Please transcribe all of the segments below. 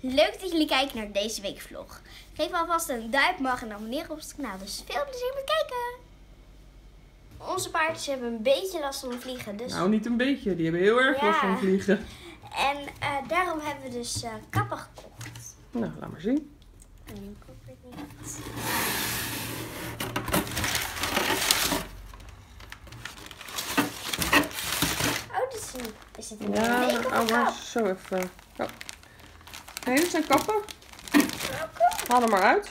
Leuk dat jullie kijken naar deze weekvlog. Geef alvast een duimpje omhoog en abonneer op het kanaal. Dus veel plezier met kijken. Onze paardjes hebben een beetje last van vliegen. Dus... Nou, niet een beetje. Die hebben heel erg last van vliegen. En daarom hebben we dus kappen gekocht. Nou, laat maar zien. Ik weet niet. Oh, dit is het een maar zo even. Oh. Nee, dit zijn kappen. Haal er maar uit.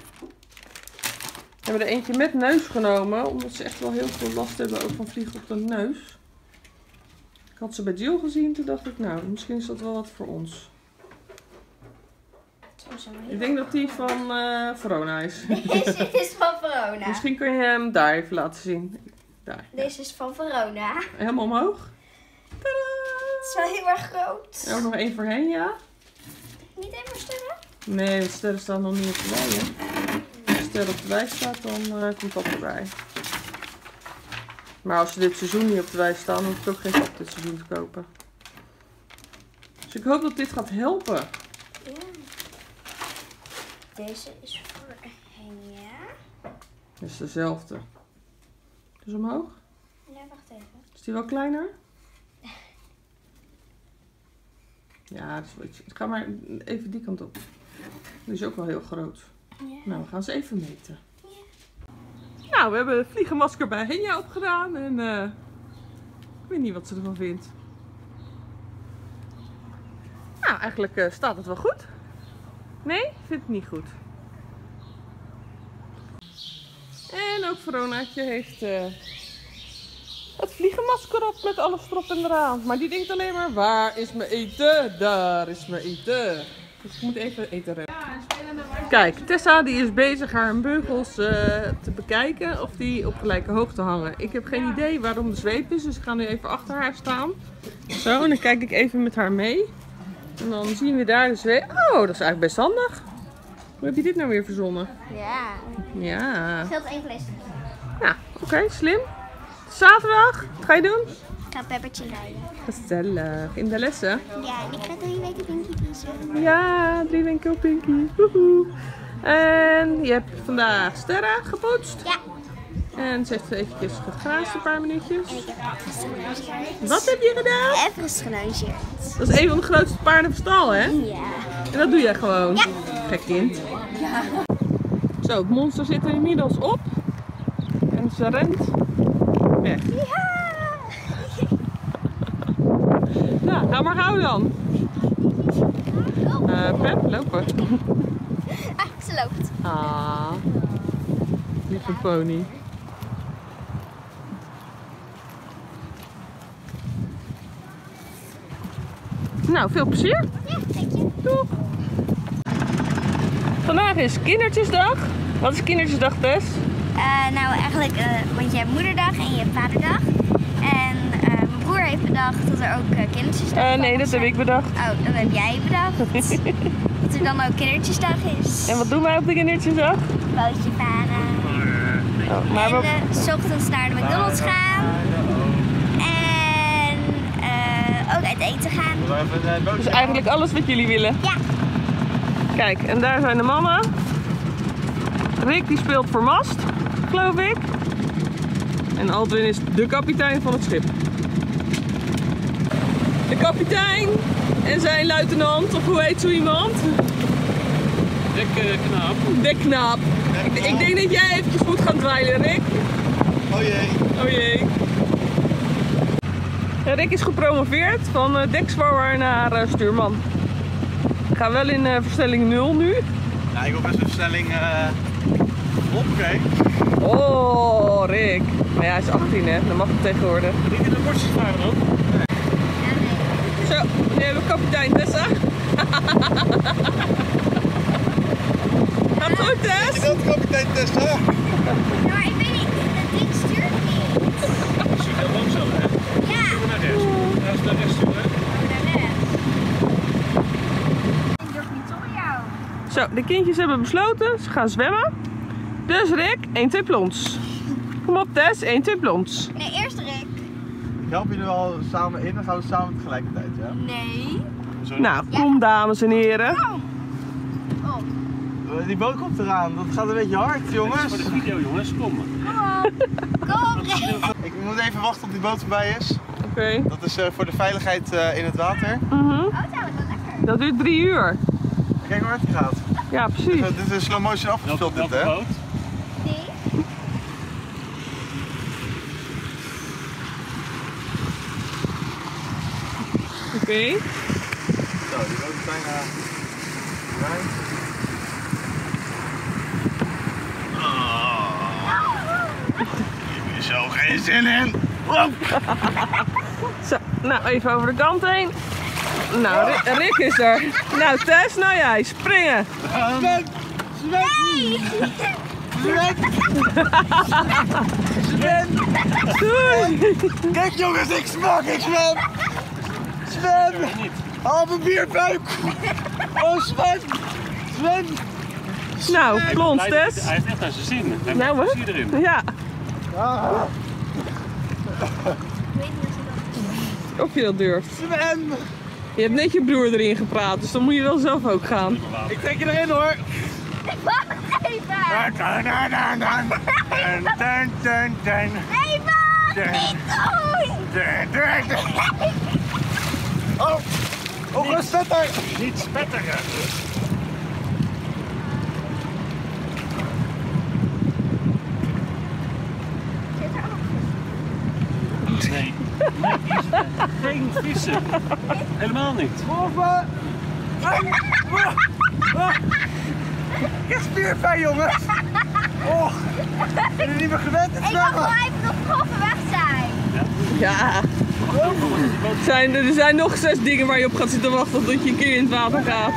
We hebben er eentje met neus genomen, omdat ze echt wel heel veel last hebben ook van vliegen op de neus. Ik had ze bij Jill gezien, toen dacht ik, nou, misschien is dat wel wat voor ons. Ik denk dat die van Verona is. Deze is van Verona. Misschien kun je hem daar even laten zien. Daar. Deze is van Verona. Helemaal omhoog. Tadaa! Het is wel heel erg groot. En ook nog één voorheen, ja? Niet even sterren? Nee, de sterren staan nog niet op de wei, hè? Als de ster op de wei staat, dan komt dat erbij. Maar als ze dit seizoen niet op de wei staan, dan hoef ik ook geen kap dit seizoen te kopen. Dus ik hoop dat dit gaat helpen. Ja. Deze is voor Henja. Dat is dezelfde. Dus omhoog. Ja, wacht even. Is die wel kleiner? Ja, dat is wel iets. Ga maar even die kant op. Die is ook wel heel groot. Ja. Nou, we gaan ze even meten. Ja. Nou, we hebben het vliegenmasker bij Henja opgedaan. En ik weet niet wat ze ervan vindt. Nou, eigenlijk staat het wel goed. Nee, ik vind het niet goed. En ook Veronaatje heeft het vliegenmasker op met alles erop en eraan. Maar die denkt alleen maar, waar is mijn eten? Daar is mijn eten. Dus ik moet even eten redden. Kijk, Tessa die is bezig haar beugels te bekijken of die op gelijke hoogte hangen. Ik heb geen idee waarom de zweep is, dus ik ga nu even achter haar staan. Zo, en dan kijk ik even met haar mee. En dan zien we daar de zweep. Oh, dat is eigenlijk best handig. Hoe heb je dit nou weer verzonnen? Ja. Ja. Scheelt één vlees. Ja, oké, slim. Zaterdag, wat ga je doen? Ik ga peppertje rijden. Gezellig. In de lessen? Ja, en ik ga 3 weken Pinky kiezen. Ja, 3 weken op Pinky. Woehoe. En je hebt vandaag Sterra gepoetst. Ja. En ze heeft eventjes gegraasd een paar minuutjes. En ik heb even geluncheerd. Wat heb je gedaan? Even geluncheerd. Dat is een van de grootste paarden van stal, hè? Ja. En dat doe jij gewoon? Ja. Gek kind. Ja. Zo, het monster zit er inmiddels op. En ze rent weg. Ja. Nou, ga maar gauw dan. Pep, lopen. Ah, ze loopt. Ah, lieve pony. Nou, veel plezier. Ja, dank je. Doeg. Vandaag is kindertjesdag. Wat is kindertjesdag, Tess? Nou, eigenlijk, want je hebt moederdag en je hebt vaderdag. En mijn broer heeft bedacht dat er ook kindertjesdag Nee, dat heb ik bedacht. Oh, dat heb jij bedacht. Dat er dan ook kindertjesdag is. En wat doen wij op de kindertjesdag? Bootje varen. Oh, maar En 's ochtends naar de McDonald's gaan. En ook uit eten gaan. dus eigenlijk alles wat jullie willen. Ja. Kijk, en daar zijn de mannen. Rick die speelt voor mast, geloof ik. En Aldwin is de kapitein van het schip. De kapitein en zijn luitenant, of hoe heet zo iemand? Dekknaap. Dekknaap. Ik denk dat jij eventjes moet gaan dweilen, Rick. Oh jee. Oh jee. Ja, Rick is gepromoveerd van deksvouwer naar stuurman. Ik ga wel in versnelling 0 nu. Nou, ik wil best een versnelling hoppakee. Oh, Rick. Maar ja, hij is 18 hè, dat mag het tegenwoordig. Niet in de bordjes varen dan? Zo, nu hebben we kapitein Tessa. Gaat het goed, Tess? Je wilt kapitein Tessa? Ja, maar ik weet niet, dat ding stuurt niet. Dat is heel langzaam, hè? Ja. Stuur naar rechts. Ja, is naar rechts sturen. Ik durf niet zonder jou. Zo, de kindjes hebben besloten, ze gaan zwemmen. Dus Rick, 1, 2 plons. Kom op Tess, 1, 2 plons. Nee, eerst Rick. Ik help jullie wel samen in, dan gaan we samen tegelijkertijd, ja? Nee. Nou, kom dames en heren. Die boot komt eraan, dat gaat een beetje hard, jongens. Voor de video, jongens, kom. Kom! Ik moet even wachten tot die boot voorbij is. Oké. Dat is voor de veiligheid in het water. Oh, dat is wel lekker. Dat duurt 3 uur. Kijk hoe hard het gaat. Ja, precies. Dit is slow motion afgevuld, dit, hè? boot? Die? Oké. Zo, die boot is bijna voorbij. Ik heb hier zo geen zin in. Zo, nou even over de kant heen. Nou, Rick is er. Nou, Tess, nou jij, springen. Zwem! Zwem! Zwem! Doei. Kijk jongens, ik zwem! Zwem! Haal mijn bierbuik! Oh, zwem! Zwem! Nou, plons Tess. Hij heeft echt naar zijn zin. Hij heeft Nou plezier erin. hoor. Ja, Ik weet niet of ze dat of je dat durft. Zwem! Je hebt net je broer erin gepraat, dus dan moet je wel zelf ook gaan. Ik trek je erin hoor! Wacht even! Even! Niet doen! Oh! Oh, een spetter! Niet spetteren. Nee, geen vissen. Helemaal niet. Boven! Ik heb spierpijn jongens! Oh! Ik ben niet meer gewend te Ik mag wel zwemmen! even nog golven weg zijn. Ja. Er zijn nog 6 dingen waar je op gaat zitten wachten tot je een keer in het water gaat.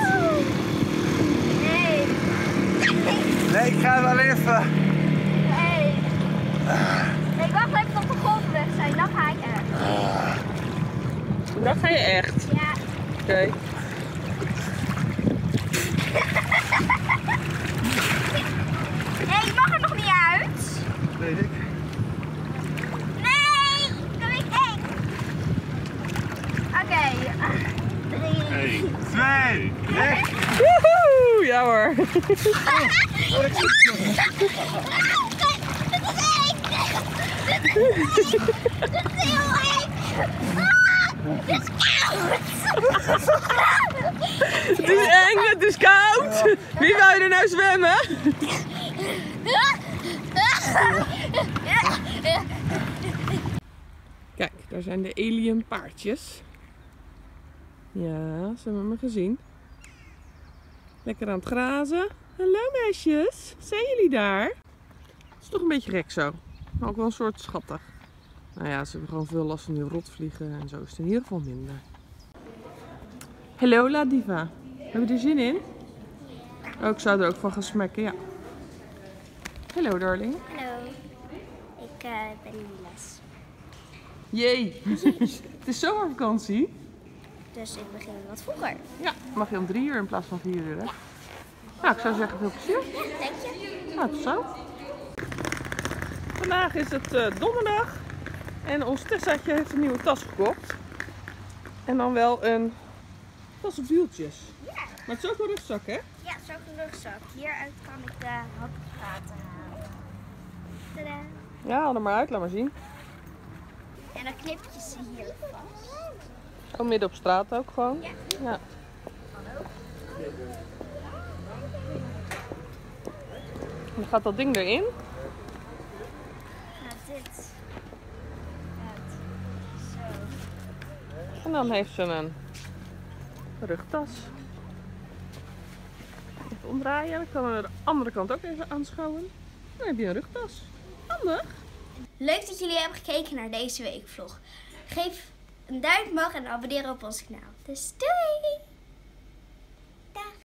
Nee. Nee, ik ga wel even. Nee. Ik wacht even tot de golven weg zijn, dan ga ik echt. Dat ga je echt. Ja. Oké. Nee, ik mag er nog niet uit. Weet ik. Nee, dat weet ik echt. Oké. 3. 2, 1. Woehoe! Ja hoor. Het is eng, het is koud. Wie wou er nou zwemmen? Kijk, daar zijn de alien paardjes. Ja, ze hebben me gezien. Lekker aan het grazen. Hallo meisjes, zijn jullie daar? Het is toch een beetje gek zo. Maar ook wel een soort schattig. Nou ja, ze hebben gewoon veel last van die rotvliegen en zo is het in ieder geval minder. Hallo La Diva. Heb je er zin in? Oh, ik zou er ook van gaan smekken, ja. Hallo darling. Hallo. Ik ben in de les. Jee, het is zomervakantie. Dus ik begin wat vroeger. Ja, mag je om 3 uur in plaats van 4 uur, hè? Nou, ik zou zeggen veel plezier. Denk je? Nou, tot zo. Vandaag is het donderdag en ons Tessaatje heeft een nieuwe tas gekocht. En dan wel een tas op wieltjes. Ja. Maar het is ook een rugzak, hè? Ja, zo'n rugzak. Hieruit kan ik de handvaten halen. Tadaa. Ja, haal er maar uit, laat maar zien. En dan knip je ze hier vast. Oh, midden op straat ook gewoon. Ja. Ja. En dan gaat dat ding erin. Gaat dit. Gaat zo. En dan heeft ze een rugtas. Even omdraaien. Dan kan we de andere kant ook even aanschouwen. Dan heb je een rugtas. Handig. Leuk dat jullie hebben gekeken naar deze weekvlog. Geef een duimpje omhoog en abonneer op ons kanaal. Dus doei!